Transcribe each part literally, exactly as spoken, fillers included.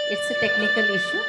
It's a technical issue.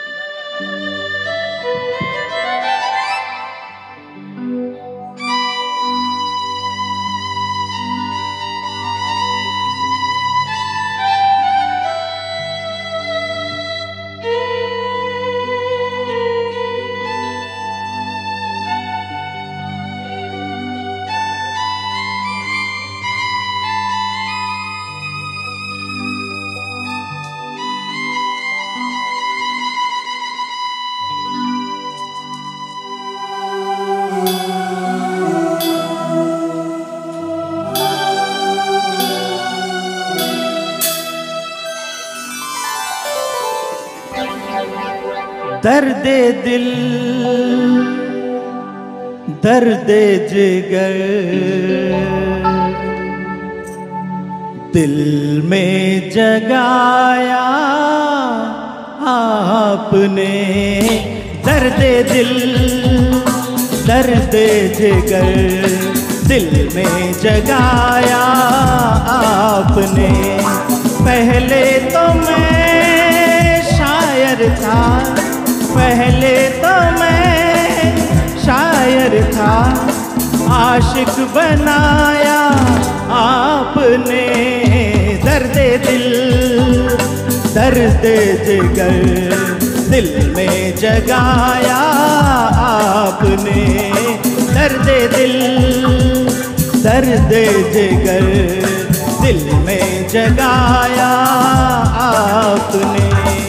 दर्द दिल दर्द जिगर दिल में जगाया आपने। दर्द दिल दर्द जिगर दिल में जगाया आपने। पहले तो मैं शायर था, पहले तो मैं शायर था, आशिक बनाया आपने। दर्द दिल दर्द जिगर दिल में जगाया आपने। दर्द दिल दर्द जिगर दिल में जगाया आपने।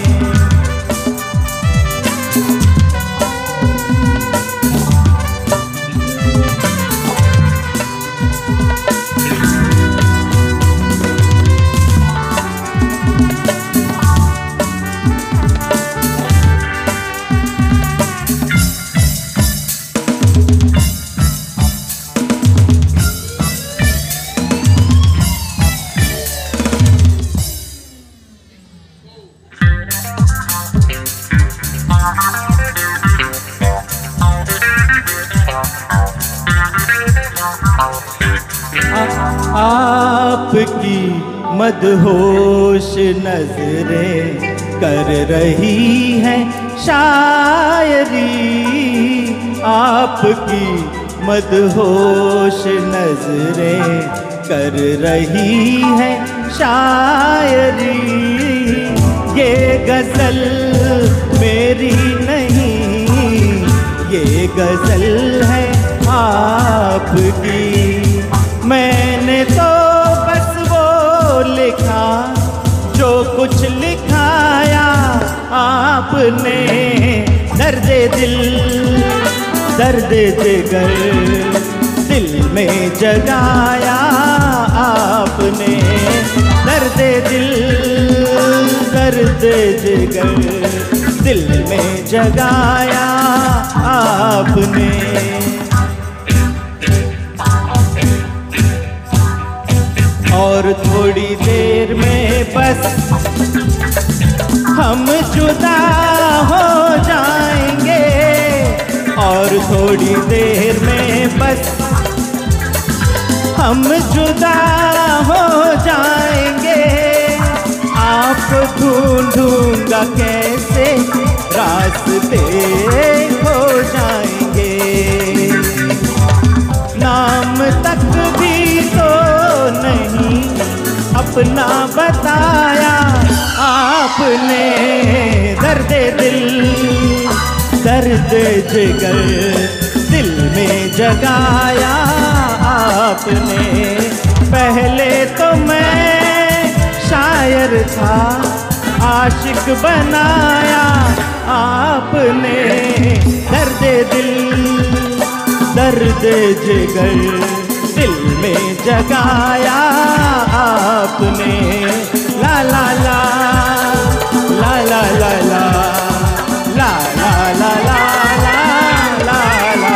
आपकी मदहोश नजरें कर रही हैं शायरी। आपकी मदहोश नजरें कर रही हैं शायरी। ये गजल मेरी नहीं, ये गजल है आपकी। मैंने तो बस वो लिखा जो कुछ लिखाया आपने। दर्द दिल दर्द जिगर दिल में जगाया आपने। दर्द दिल दर्द जिगर दिल में जगाया आपने। और थोड़ी देर में बस हम जुदा हो जाएंगे। और थोड़ी देर में बस हम जुदा हो जाएंगे। आपको ढूंढूंगा कैसे रास्ते खो जाएंगे। नाम तक भी तो नहीं अपना बताया आपने। दर्द दिल दर्द जिगर दिल में जगाया आपने। पहले तो मैं शायर था, आशिक बनाया आपने। दर्द दिल दर्द जिगर दिल में जगाया आपने। ला ला ला ला ला ला ला ला ला ला ला ला ला ला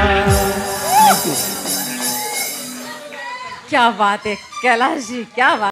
क्या बात है कैलाश जी, क्या बात।